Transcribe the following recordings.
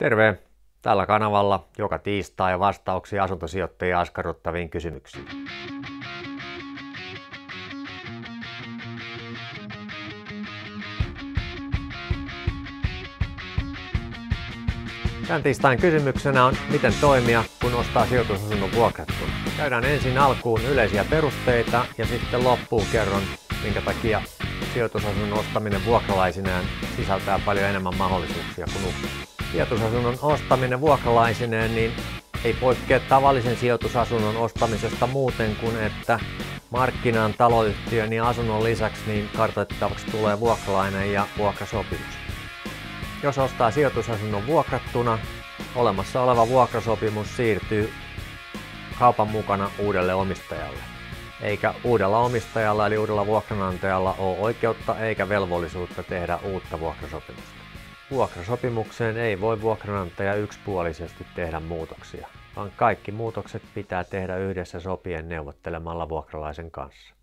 Terve! Tällä kanavalla joka tiistai vastauksia asuntosijoittajia askarruttaviin kysymyksiin. Tämän tiistain kysymyksenä on, miten toimia, kun ostaa sijoitusasunnon vuokrattuna. Käydään ensin alkuun yleisiä perusteita ja sitten loppuun kerron, minkä takia sijoitusasunnon ostaminen vuokralaisineen sisältää paljon enemmän mahdollisuuksia kuin uhkia. Sijoitusasunnon ostaminen vuokralaisineen niin ei poikkea tavallisen sijoitusasunnon ostamisesta muuten kuin, että markkinaan, taloyhtiön ja asunnon lisäksi niin kartoitettavaksi tulee vuokralainen ja vuokrasopimus. Jos ostaa sijoitusasunnon vuokrattuna, olemassa oleva vuokrasopimus siirtyy kaupan mukana uudelle omistajalle. Eikä uudella omistajalla eli uudella vuokranantajalla ole oikeutta eikä velvollisuutta tehdä uutta vuokrasopimusta. Vuokrasopimukseen ei voi vuokranantaja yksipuolisesti tehdä muutoksia, vaan kaikki muutokset pitää tehdä yhdessä sopien neuvottelemalla vuokralaisen kanssa.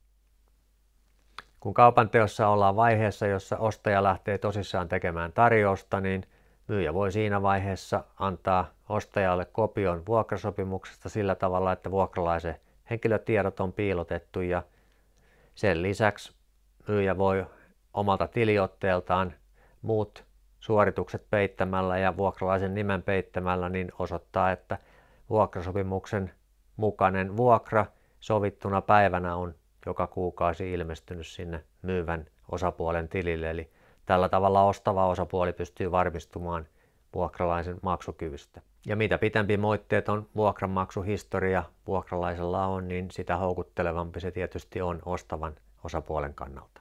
Kun kaupanteossa ollaan vaiheessa, jossa ostaja lähtee tosissaan tekemään tarjousta, niin myyjä voi siinä vaiheessa antaa ostajalle kopion vuokrasopimuksesta sillä tavalla, että vuokralaisen henkilötiedot on piilotettu ja sen lisäksi myyjä voi omalta tiliotteeltaan muut suoritukset peittämällä ja vuokralaisen nimen peittämällä niin osoittaa, että vuokrasopimuksen mukainen vuokra sovittuna päivänä on joka kuukausi ilmestynyt sinne myyvän osapuolen tilille. Eli tällä tavalla ostava osapuoli pystyy varmistumaan vuokralaisen maksukyvystä. Ja mitä pitempi moitteeton vuokranmaksuhistoria vuokralaisella on, niin sitä houkuttelevampi se tietysti on ostavan osapuolen kannalta.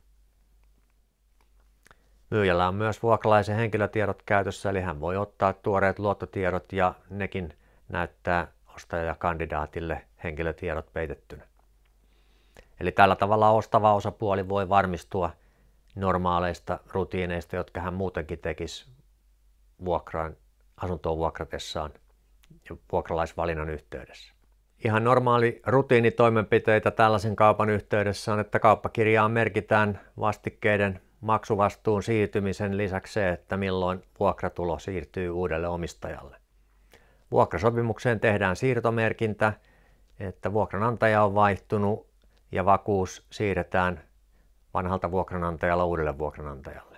Myyjällä on myös vuokralaisen henkilötiedot käytössä, eli hän voi ottaa tuoreet luottotiedot ja nekin näyttää ostajakandidaatille henkilötiedot peitettynä. Eli tällä tavalla ostava osapuoli voi varmistua normaaleista rutiineista, jotka hän muutenkin tekisi asuntoon vuokratessaan ja vuokralaisvalinnan yhteydessä. Ihan normaali rutiinitoimenpiteitä tällaisen kaupan yhteydessä on, että kauppakirjaan merkitään vastikkeiden maksuvastuun siirtymisen lisäksi se, että milloin vuokratulo siirtyy uudelle omistajalle. Vuokrasopimukseen tehdään siirtomerkintä, että vuokranantaja on vaihtunut ja vakuus siirretään vanhalta vuokranantajalla uudelle vuokranantajalle.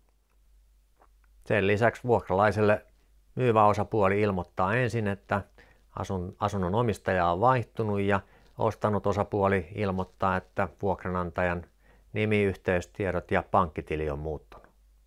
Sen lisäksi vuokralaiselle myyvä osapuoli ilmoittaa ensin, että asunnon omistaja on vaihtunut ja ostanut osapuoli ilmoittaa, että vuokranantajan nimi, yhteystiedot ja pankkitili on muuttunut.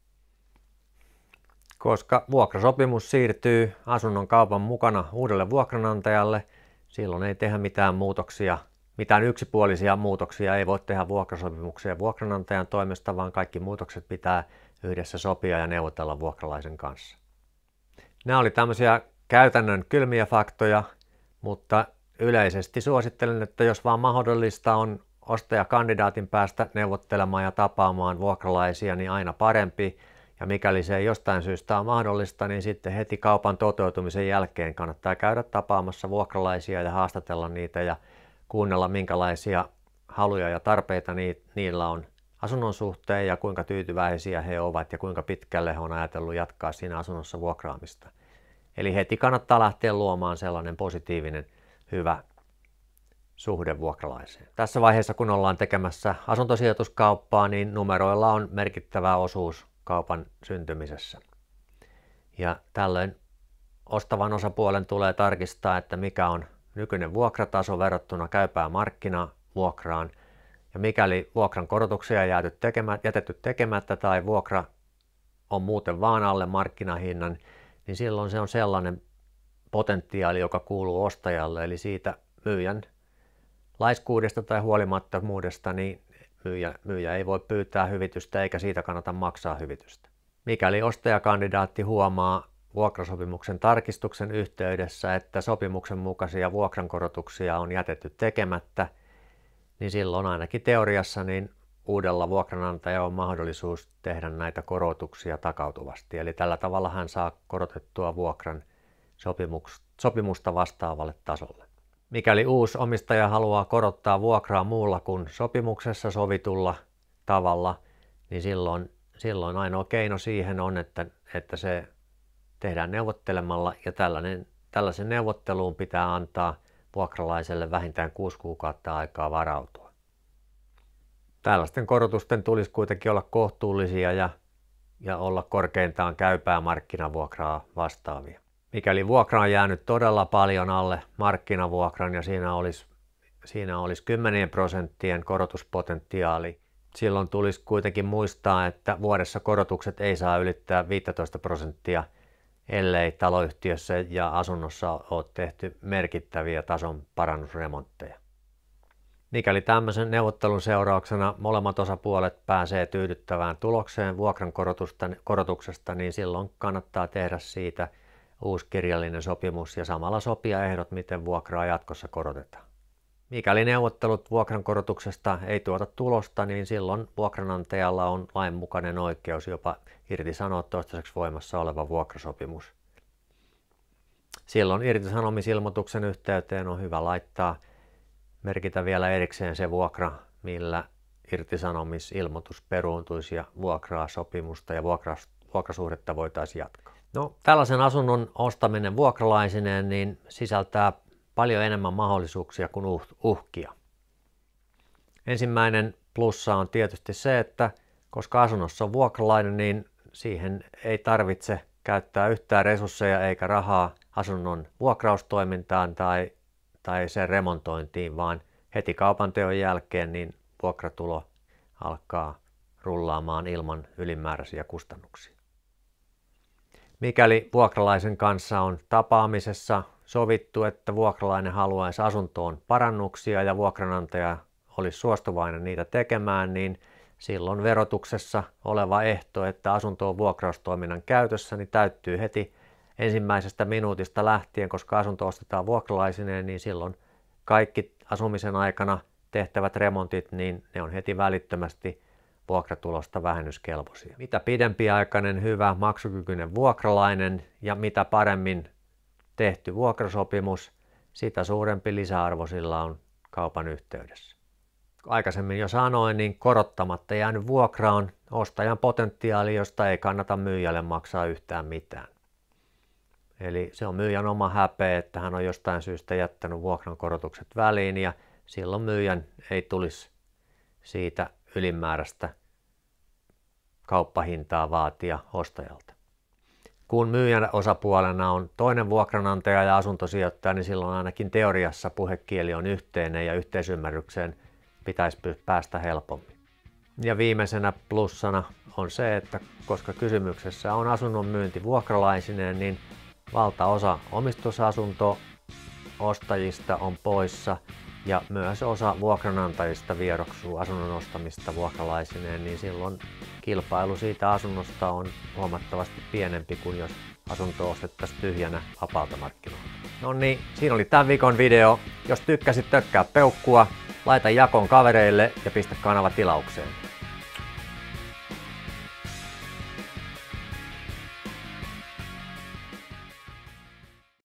Koska vuokrasopimus siirtyy asunnon kaupan mukana uudelle vuokranantajalle, silloin ei tehdä mitään muutoksia. Mitään yksipuolisia muutoksia ei voi tehdä vuokrasopimukseen vuokranantajan toimesta, vaan kaikki muutokset pitää yhdessä sopia ja neuvotella vuokralaisen kanssa. Nämä oli tämmöisiä käytännön kylmiä faktoja, mutta yleisesti suosittelen, että jos vaan mahdollista on ostajakandidaatin päästä neuvottelemaan ja tapaamaan vuokralaisia, niin aina parempi. Ja mikäli se ei jostain syystä ole mahdollista, niin sitten heti kaupan toteutumisen jälkeen kannattaa käydä tapaamassa vuokralaisia ja haastatella niitä ja kuunnella, minkälaisia haluja ja tarpeita niillä on asunnon suhteen ja kuinka tyytyväisiä he ovat ja kuinka pitkälle he on ajatellut jatkaa siinä asunnossa vuokraamista. Eli heti kannattaa lähteä luomaan sellainen positiivinen, hyvä suhde vuokralaiseen. Tässä vaiheessa, kun ollaan tekemässä asuntosijoituskauppaa, niin numeroilla on merkittävä osuus kaupan syntymisessä. Ja tällöin ostavan osapuolen tulee tarkistaa, että mikä on nykyinen vuokrataso verrattuna käypään markkinavuokraan. Ja mikäli vuokran korotuksia on jätetty tekemättä tai vuokra on muuten vaan alle markkinahinnan, niin silloin se on sellainen potentiaali, joka kuuluu ostajalle. Eli siitä myyjän laiskuudesta tai huolimattomuudesta niin myyjä ei voi pyytää hyvitystä eikä siitä kannata maksaa hyvitystä. Mikäli ostajakandidaatti huomaa vuokrasopimuksen tarkistuksen yhteydessä, että sopimuksen mukaisia vuokrankorotuksia on jätetty tekemättä, niin silloin ainakin teoriassa niin uudella vuokranantajalla on mahdollisuus tehdä näitä korotuksia takautuvasti. Eli tällä tavalla hän saa korotettua vuokran sopimusta vastaavalle tasolle. Mikäli uusi omistaja haluaa korottaa vuokraa muulla kuin sopimuksessa sovitulla tavalla, niin silloin ainoa keino siihen on, että se tehdään neuvottelemalla ja tällaisen neuvotteluun pitää antaa vuokralaiselle vähintään 6 kuukautta aikaa varautua. Tällaisten korotusten tulisi kuitenkin olla kohtuullisia ja olla korkeintaan käypää markkinavuokraa vastaavia. Mikäli vuokra on jäänyt todella paljon alle markkinavuokran ja siinä olisi 10% korotuspotentiaali, silloin tulisi kuitenkin muistaa, että vuodessa korotukset ei saa ylittää 15%, ellei taloyhtiössä ja asunnossa ole tehty merkittäviä tason parannusremontteja. Mikäli tämmöisen neuvottelun seurauksena molemmat osapuolet pääsee tyydyttävään tulokseen vuokran korotuksesta, niin silloin kannattaa tehdä siitä uusi kirjallinen sopimus ja samalla sopia ehdot, miten vuokraa jatkossa korotetaan. Mikäli neuvottelut vuokrankorotuksesta ei tuota tulosta, niin silloin vuokranantajalla on lainmukainen oikeus jopa irtisanoa toistaiseksi voimassa oleva vuokrasopimus. Silloin irtisanomisilmoituksen yhteyteen on hyvä merkitä vielä erikseen se vuokra, millä irtisanomisilmoitus peruuntuisi ja vuokrasopimusta ja vuokrasuhdetta voitaisiin jatkaa. No, tällaisen asunnon ostaminen vuokralaisineen niin sisältää paljon enemmän mahdollisuuksia kuin uhkia. Ensimmäinen plussa on tietysti se, että koska asunnossa on vuokralainen, niin siihen ei tarvitse käyttää yhtään resursseja eikä rahaa asunnon vuokraustoimintaan tai sen remontointiin, vaan heti kaupanteon jälkeen niin vuokratulo alkaa rullaamaan ilman ylimääräisiä kustannuksia. Mikäli vuokralaisen kanssa on tapaamisessa sovittu, että vuokralainen haluaisi asuntoon parannuksia ja vuokranantaja olisi suostuvainen niitä tekemään, niin silloin verotuksessa oleva ehto, että asunto on vuokraustoiminnan käytössä, niin täyttyy heti ensimmäisestä minuutista lähtien, koska asunto ostetaan vuokralaisineen, niin silloin kaikki asumisen aikana tehtävät remontit, niin ne on heti välittömästi vuokratulosta vähennyskelpoisia. Mitä pidempiaikainen, hyvä, maksukykyinen vuokralainen ja mitä paremmin tehty vuokrasopimus, sitä suurempi lisäarvo sillä on kaupan yhteydessä. Aikaisemmin jo sanoin, niin korottamatta jäänyt vuokra on ostajan potentiaali, josta ei kannata myyjälle maksaa yhtään mitään. Eli se on myyjän oma häpeä, että hän on jostain syystä jättänyt vuokrankorotukset väliin ja silloin myyjän ei tulisi siitä ylimääräistä kauppahintaa vaatia ostajalta. Kun myyjän osapuolena on toinen vuokranantaja ja asuntosijoittaja, niin silloin ainakin teoriassa puhekieli on yhteinen ja yhteisymmärrykseen pitäisi päästä helpommin. Ja viimeisenä plussana on se, että koska kysymyksessä on asunnon myynti vuokralaisineen, niin valtaosa omistusasunto-ostajista on poissa ja myös osa vuokranantajista vieroksuu asunnon ostamista vuokralaisineen, niin silloin kilpailu siitä asunnosta on huomattavasti pienempi kuin jos asunto ostettaisiin tyhjänä vapaalta markkinoilta. No niin, siinä oli tämän viikon video. Jos tykkäsit, tökkää peukkua, laita jakoon kavereille ja pistä kanava tilaukseen.